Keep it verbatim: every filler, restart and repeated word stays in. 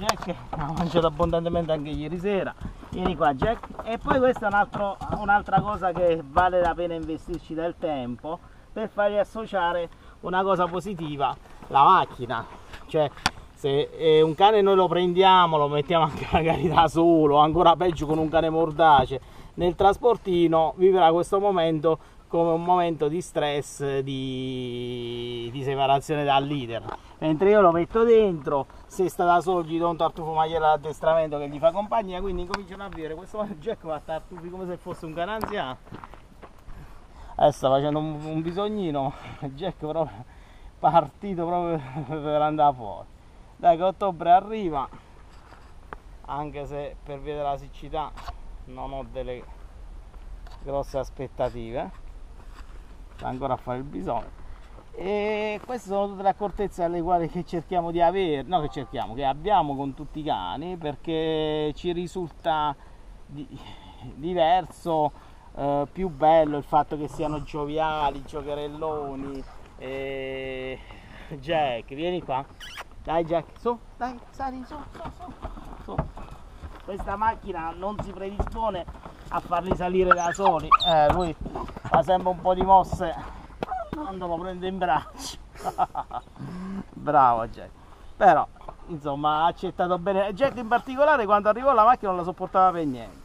Jack ha mangiato abbondantemente anche ieri sera. Vieni qua Jack. E poi questa è un altro, un'altra cosa che vale la pena investirci del tempo per fargli associare una cosa positiva, la macchina. Cioè, se un cane noi lo prendiamo, lo mettiamo anche magari da solo, ancora peggio con un cane mordace, nel trasportino vivrà questo momento come un momento di stress, di, di separazione dal leader. Mentre io lo metto dentro, se sta da solo gli do un tartufo magliela d'addestramento che gli fa compagnia, quindi incominciano a vivere questo Jack va a tartufi come se fosse un cane anziano. Adesso sta facendo un, un bisognino, Jack proprio partito proprio per andare fuori. Dai che ottobre arriva, anche se per via della siccità non ho delle grosse aspettative, sta ancora a fare il bisogno. E queste sono tutte le accortezze alle quali che cerchiamo di avere, no che cerchiamo, che abbiamo con tutti i cani, perché ci risulta di, diverso, eh, più bello il fatto che siano gioviali, giocherelloni. E... Jack, vieni qua, dai Jack, su, dai, sali, su, su, su, su. Questa macchina non si predispone a farli salire da soli, eh, lui fa sempre un po' di mosse quando lo prende in braccio. Bravo Jack, però insomma ha accettato bene. Jack in particolare quando arrivò la macchina non la sopportava per niente.